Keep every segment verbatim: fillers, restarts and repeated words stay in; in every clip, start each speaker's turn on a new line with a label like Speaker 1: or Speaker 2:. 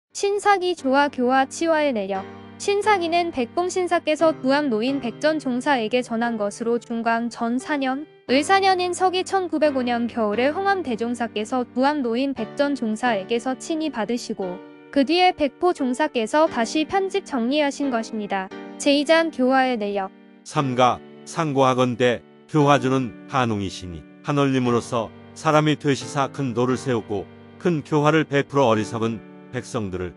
Speaker 1: 신사기 조화 교화 치화의 내력. 신사기는 백봉신사께서 부암 노인 백전종사에게 전한 것으로 중광 전 사 년 을사년인 서기 천구백오 년 겨울에 홍암 대종사께서 부암 노인 백전종사에게서 친히 받으시고 그 뒤에 백포종사께서 다시 편집 정리하신 것입니다. 제이 장 교화의 내력.
Speaker 2: 삼가 상고하건대 교화주는 한웅이시니 한올림으로서 사람이 되시사 큰 도를 세우고 큰 교화를 베풀어 어리석은 백성들을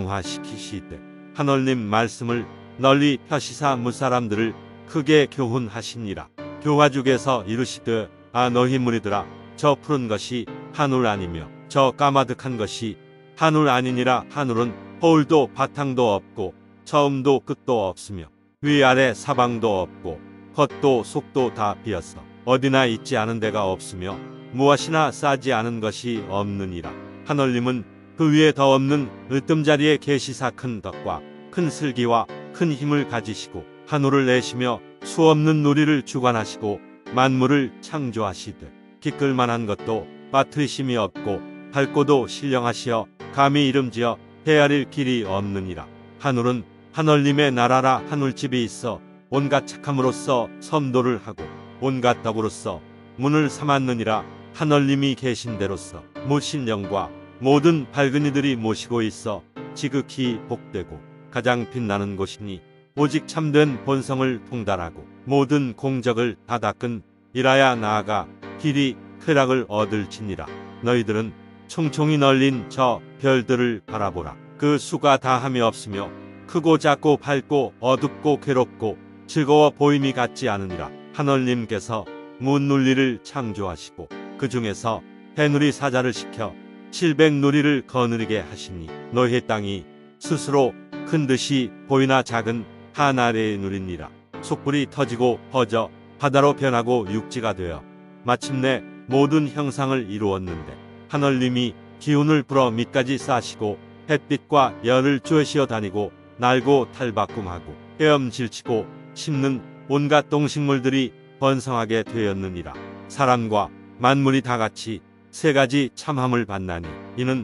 Speaker 2: 강화시키시되 한올림 말씀을 널리 펴시사 무사람들을 크게 교훈하시니라. 교화주께서 이르시되 아 너희 무리들아 저 푸른 것이 한울 아니며 저 까마득한 것이 한울 아니니라. 한울은 허울도 바탕도 없고 처음도 끝도 없으며 위아래 사방도 없고 겉도 속도 다 비어서 어디나 있지 않은 데가 없으며 무엇이나 싸지 않은 것이 없느니라. 한올림은 그 위에 더 없는 으뜸자리에 계시사 큰 덕과 큰 슬기와 큰 힘을 가지시고 한울을 내시며 수없는 누리를 주관하시고 만물을 창조하시되 기끌만한 것도 빠트리심이 없고 밝고도 신령하시어 감히 이름지어 헤아릴 길이 없느니라. 한울은 한올림의 나라라. 한울집이 있어 온갖 착함으로써 섬도를 하고 온갖 덕으로써 문을 삼았느니라. 한올림이 계신 데로서 무신령과 모든 밝은 이들이 모시고 있어 지극히 복되고 가장 빛나는 곳이니 오직 참된 본성을 통달하고 모든 공적을 다 닦은 이라야 나아가 길이 쾌락을 얻을지니라. 너희들은 총총히 널린 저 별들을 바라보라. 그 수가 다함이 없으며 크고 작고 밝고 어둡고 괴롭고 즐거워 보임이 같지 않으니라. 한올림께서 문눌리를 창조하시고 그 중에서 해누리 사자를 시켜 칠백 누리를 거느리게 하시니 너희 땅이 스스로 큰 듯이 보이나 작은 한 아래의 누리니라. 속불이 터지고 퍼져 바다로 변하고 육지가 되어 마침내 모든 형상을 이루었는데 한올림이 기운을 불어 밑까지 싸시고 햇빛과 열을 쬐시어 다니고 날고 탈바꿈하고 헤엄질치고 심는 온갖 동식물들이 번성하게 되었느니라. 사람과 만물이 다같이 세 가지 참함을 받나니 이는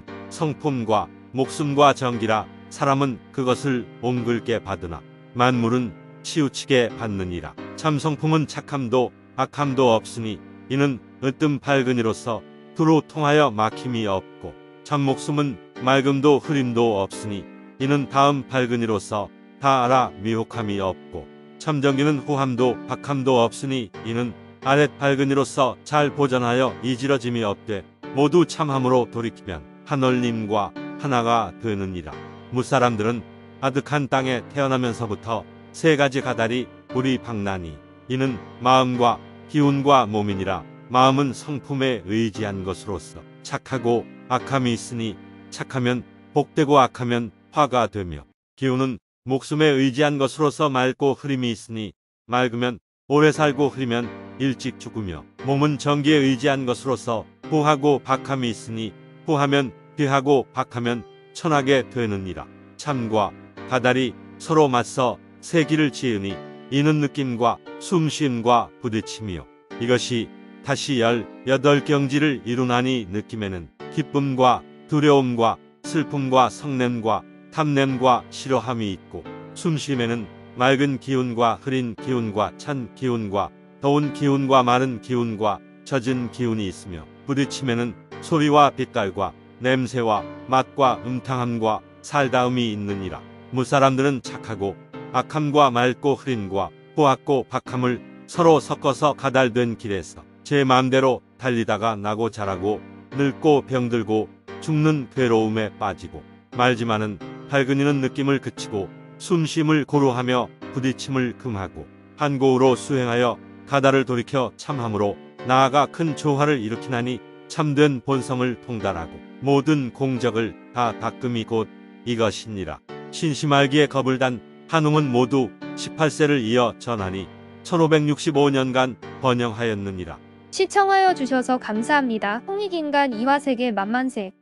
Speaker 2: 성품과 목숨과 정기라. 사람은 그것을 옹글게 받으나 만물은 치우치게 받느니라. 참 성품은 착함도 악함도 없으니 이는 으뜸 밝은이로서 두루 통하여 막힘이 없고 참 목숨은 맑음도 흐림도 없으니 이는 다음 밝은이로서 다 알아 미혹함이 없고 참 정기는 후함도 박함도 없으니 이는 아랫 밝은이로서 잘 보전하여 이지러짐이 없되 모두 참함으로 돌이키면 한올림과 하나가 되느니라. 무사람들은 아득한 땅에 태어나면서부터 세 가지 가달이 우리 박나니 이는 마음과 기운과 몸이니라. 마음은 성품에 의지한 것으로서 착하고 악함이 있으니 착하면 복되고 악하면 화가 되며 기운은 목숨에 의지한 것으로서 맑고 흐림이 있으니 맑으면 오래 살고 흐리면 일찍 죽으며 몸은 정기에 의지한 것으로서 후하고 박함이 있으니 후하면 귀하고 박하면 천하게 되느니라. 참과 가달이 서로 맞서 세기를 지으니 이는 느낌과 숨쉼과 부딪힘이요 이것이 다시 열여덟 경지를 이루나니 느낌에는 기쁨과 두려움과 슬픔과 성냄과 탐냄과 싫어함이 있고 숨쉼에는 맑은 기운과 흐린 기운과 찬 기운과 더운 기운과 마른 기운과 젖은 기운이 있으며 부딪힘에는 소리와 빛깔과 냄새와 맛과 음탕함과 살다움이 있느니라. 무사람들은 착하고 악함과 맑고 흐림과 호악고 박함을 서로 섞어서 가달된 길에서 제 마음대로 달리다가 나고 자라고 늙고 병들고 죽는 괴로움에 빠지고 말지마는 밝은이는 느낌을 그치고 숨쉼을 고루하며 부딪힘을 금하고 한고우로 수행하여 가달을 돌이켜 참함으로 나아가 큰 조화를 일으키나니 참된 본성을 통달하고 모든 공적을 다 닦음이 곧 이것이니라. 신심알기에 겁을 단 한웅은 모두 십팔 세를 이어 전하니 천오백육십오 년간 번영하였느니라.
Speaker 1: 시청하여 주셔서 감사합니다. 홍익인간 이화세계 만만세.